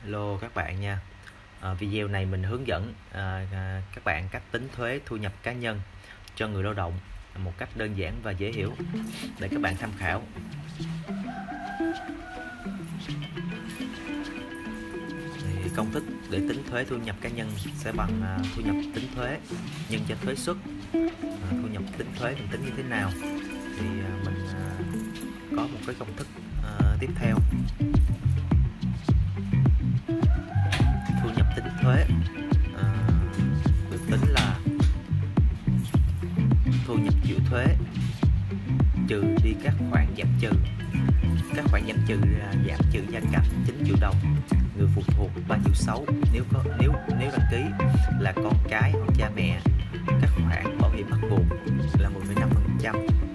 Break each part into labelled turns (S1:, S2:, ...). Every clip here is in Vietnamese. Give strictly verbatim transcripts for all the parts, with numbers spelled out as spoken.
S1: Hello các bạn nha. À, video này mình hướng dẫn à, à, các bạn cách tính thuế thu nhập cá nhân cho người lao động một cách đơn giản và dễ hiểu để các bạn tham khảo. Thì công thức để tính thuế thu nhập cá nhân sẽ bằng à, thu nhập tính thuế nhân cho thuế suất. À, thu nhập tính thuế mình tính như thế nào? Thì à, mình à, có một cái công thức à, tiếp theo. Thu nhập tính thuế à, được tính là thu nhập chịu thuế trừ đi các khoản giảm trừ. Các khoản giảm trừ là giảm trừ gia cảnh chín triệu đồng, người phụ thuộc ba triệu sáu nếu có nếu nếu đăng ký là con cái hoặc cha mẹ. Các khoản bảo hiểm bắt buộc là mười phẩy năm phần trăm.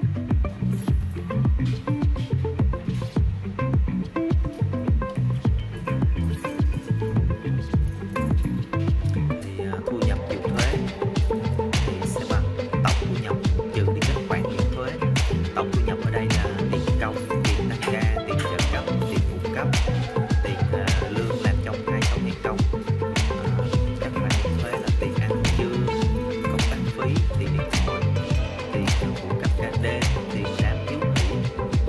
S1: Thì à, thu nhập chịu thuế thì sẽ bằng tổng thu nhập trừ đi các khoản miễn thuế. Tổng thu nhập ở đây là tiền công, tiền tăng ca, tiền trợ cấp, tiền phụ cấp, tiền à, lương làm trong hai tháng ngày công. À, các khoản miễn thuế là tiền ăn trưa, công tác phí, tiền điện thoại, tiền phụ cấp ca đêm, tiền làm thiếu nghỉ.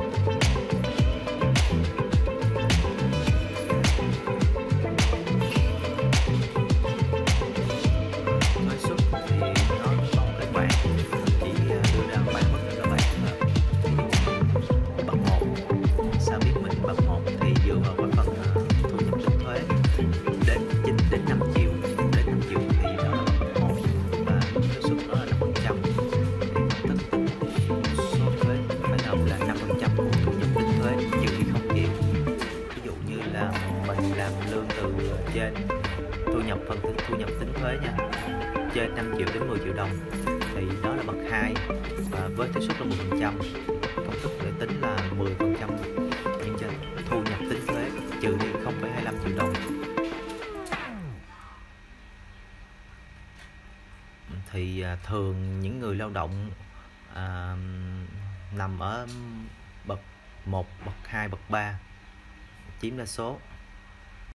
S1: Thuế suất thì nó có một cái bảng chỉ đưa ra bảng mức cho các bạn là bậc một. Sao biết mình bậc một thì dựa vào cái phần uh, thu nhập tính thuế đến chín đến năm triệu, đến năm triệu thì đó là bậc một và thuế suất đó là năm phần trăm. Thì tất tính số thuế phải nộp là năm phần trăm của thu nhập tính thuế trừ đi không triệu. Ví dụ như là mình làm lương từ trên thu nhập phần thu nhập tính thuế nha, trên năm triệu đến mười triệu đồng thì đó là bậc hai và với thuế suất là mười phần trăm. Công thức để tính là mười phần trăm nhân cho thu nhập tính thuế trừ đi không phẩy hai mươi lăm triệu đồng. Thì à, thường những người lao động à, nằm ở bậc một, bậc hai, bậc ba chiếm đa số.